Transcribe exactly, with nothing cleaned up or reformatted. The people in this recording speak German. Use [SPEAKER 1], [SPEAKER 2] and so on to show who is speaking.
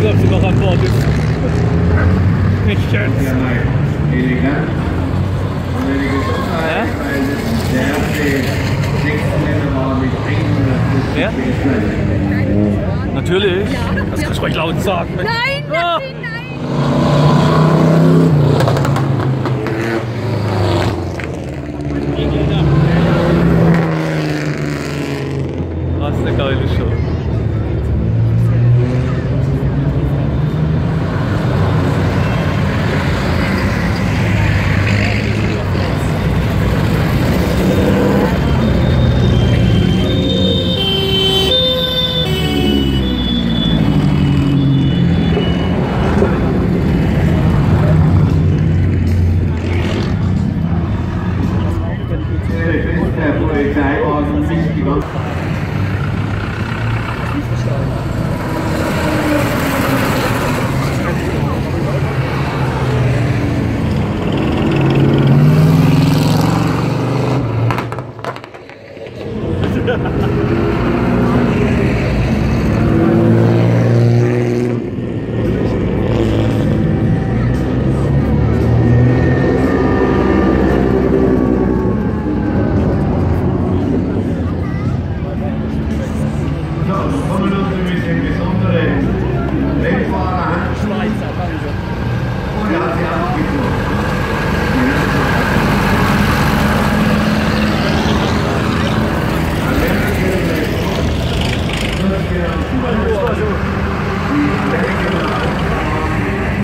[SPEAKER 1] ob sie noch an Bord ist. Nicht schön.
[SPEAKER 2] Elegant. Und eine Gesundheit, weil das der erste Sechszylinder war mit hundertfünfzig
[SPEAKER 1] Ja?
[SPEAKER 2] P S.
[SPEAKER 1] Natürlich. Das kannst du ruhig laut sagen.
[SPEAKER 3] Nein,
[SPEAKER 1] Ah.
[SPEAKER 3] nein, nein!
[SPEAKER 1] Das ist eine geile Show.
[SPEAKER 2] Der Polizeiwagen nicht die ganze So, kommen wir nun mit dem besonderen